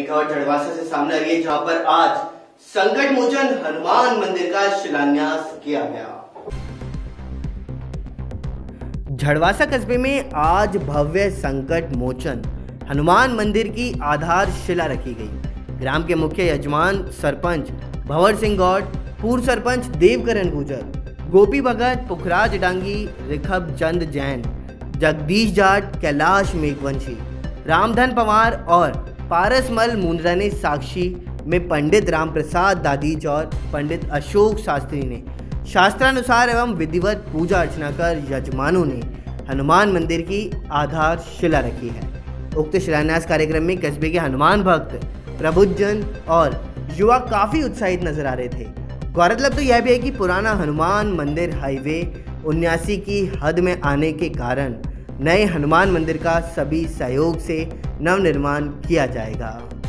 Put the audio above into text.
बड़ी खबर झड़वासा से सामने आ रही है, जहां पर आज संकट मोचन हनुमान मंदिर का शिलान्यास किया गया। झड़वासा कस्बे में आज भव्य संकट मोचन हनुमान मंदिर की आधारशिला रखी गई। ग्राम के मुख्य यजमान सरपंच भंवर सिंह गौड़, पूर्व सरपंच देवकरण गुजर, गोपी भगत, पुखराज डांगी, रिखब चंद जैन, जगदीश जाट, कैलाश मेघवंशी, रामधन पवार और पारसमल मुंद्रा ने साक्षी में पंडित राम प्रसाद दादीज और पंडित अशोक शास्त्री ने शास्त्रानुसार एवं विधिवत पूजा अर्चना कर यजमानों ने हनुमान मंदिर की आधारशिला रखी है। उक्त शिलान्यास कार्यक्रम में कस्बे के हनुमान भक्त, प्रबुद्धजन और युवा काफी उत्साहित नजर आ रहे थे। गौरतलब तो यह भी है कि पुराना हनुमान मंदिर हाईवे 79 की हद में आने के कारण नए हनुमान मंदिर का सभी सहयोग से नवनिर्माण किया जाएगा।